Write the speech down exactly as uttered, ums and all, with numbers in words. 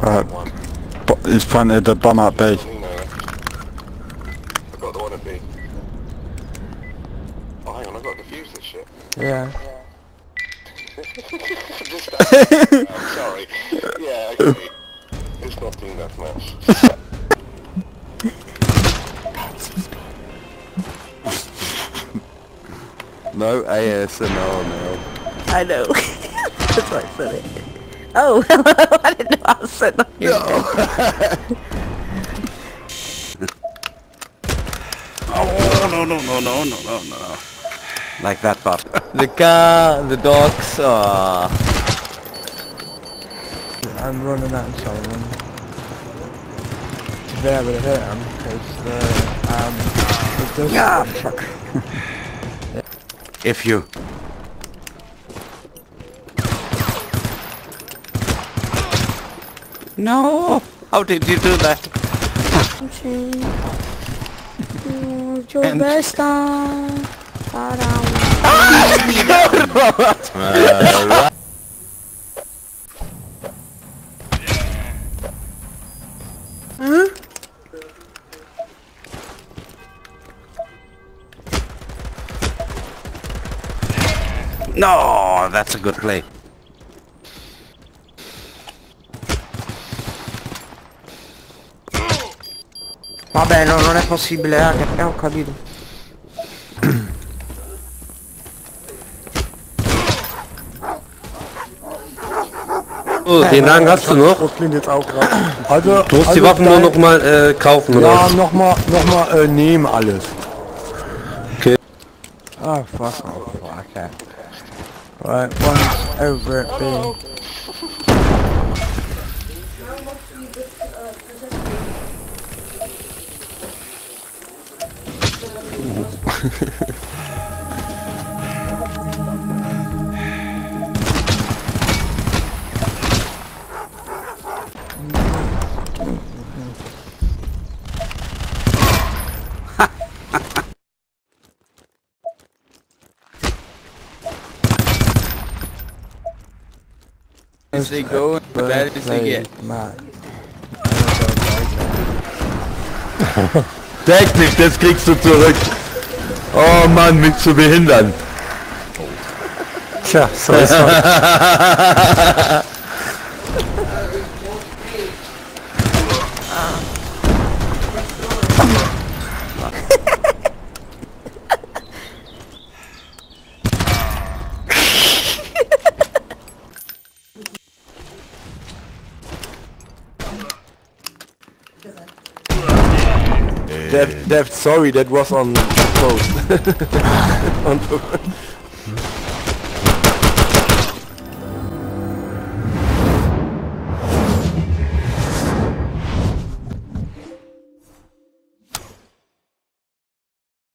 Right. One. He's planted the bomb at B. I got the one at B. Oh, hang on, I've got to defuse this shit. Yeah. Just that. I'm sorry. Yeah, okay. It's not doing that much. No A S M R now. I know. That's why I said it. Oh, I didn't know I was sitting on your No. Oh no no no no no no no. Like that, but the car, the dogs, ah. I'm running out of time. To be able to hit him, because the, um, it does... Yeah, fuck. If you. No! How did you do that? Your And- best time. Huh? No, that's a good play. Vabbè, no, non è possibile, eh, che ho capito. So, den Wagen hast du noch. Das klingt jetzt auch gerade. Also, Du musst also die Waffen nur dein- noch mal äh, kaufen, Ja, oder? nochmal, nochmal äh, nehmen alles. Okay. Oh, fuck off, okay. Right, one's over at B. As they go, the bad as they get. Technik, das kriegst du zurück. Oh Mann, mich zu behindern. Tja, so ist halt. Dev, Dev, sorry, that was on post. on